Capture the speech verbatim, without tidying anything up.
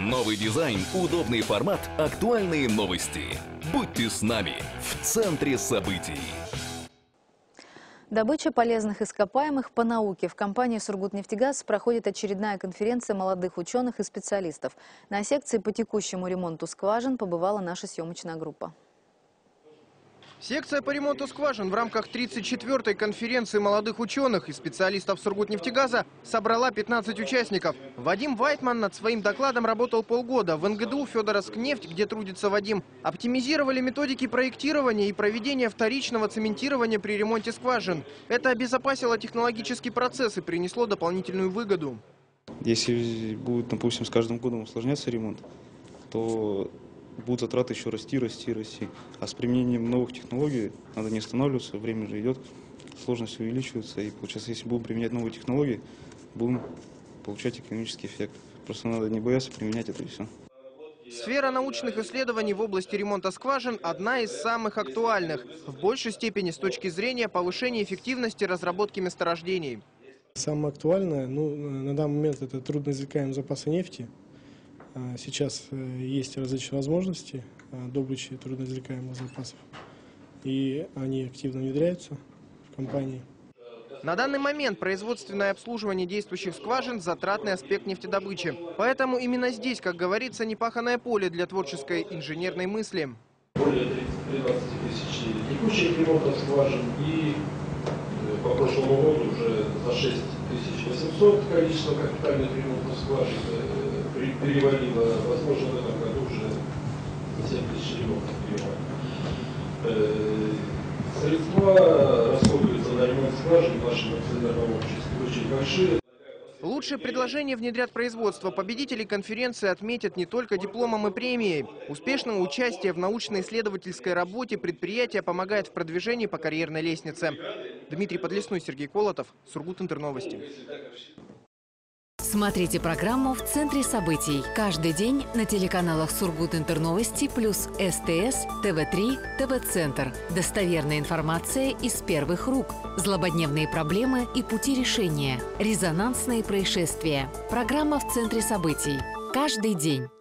Новый дизайн, удобный формат, актуальные новости. Будьте с нами в центре событий. Добыча полезных ископаемых по науке. В компании «Сургутнефтегаз» проходит очередная конференция молодых ученых и специалистов. На секции по текущему ремонту скважин побывала наша съемочная группа. Секция по ремонту скважин в рамках тридцать четвёртой конференции молодых ученых и специалистов «Сургутнефтегаза» собрала пятнадцать участников. Вадим Вайтман над своим докладом работал полгода. В эн гэ дэ у «Федоровскнефть», где трудится Вадим, оптимизировали методики проектирования и проведения вторичного цементирования при ремонте скважин. Это обезопасило технологический процесс и принесло дополнительную выгоду. Если будет, допустим, с каждым годом усложняться ремонт, то будут затраты еще расти, расти, расти. А с применением новых технологий надо не останавливаться, время же идет, сложность увеличивается. И получается, если будем применять новые технологии, будем получать экономический эффект. Просто надо не бояться применять это и все. Сфера научных исследований в области ремонта скважин – одна из самых актуальных, в большей степени с точки зрения повышения эффективности разработки месторождений. Самое актуальное, ну, на данный момент, это трудноизвлекаемые запасы нефти. Сейчас есть различные возможности добычи трудноизвлекаемых запасов, и они активно внедряются в компании. На данный момент производственное обслуживание действующих скважин – затратный аспект нефтедобычи. Поэтому именно здесь, как говорится, непаханное поле для творческой инженерной мысли. Более тридцати тысяч текущих ремонтов скважин и по прошлому году уже за шесть тысяч восемьсот количество капитальных ремонтов скважин перевалило, возможно, в этом году уже семь тысяч ремонтов перевалило. Средства расходуются на ремонт скважин в нашем акционерном обществе очень большие. Лучшие предложения внедрят производство. Победителей конференции отметят не только дипломом и премией. Успешному участию в научно-исследовательской работе предприятие помогает в продвижении по карьерной лестнице. Дмитрий Подлесной, Сергей Колотов, Сургут-Интерновости. Смотрите программу «В центре событий» каждый день на телеканалах «Сургут-Интерновости» плюс эс тэ эс, тэ вэ три, тэ вэ-центр. Достоверная информация из первых рук. Злободневные проблемы и пути решения. Резонансные происшествия. Программа «В центре событий» каждый день.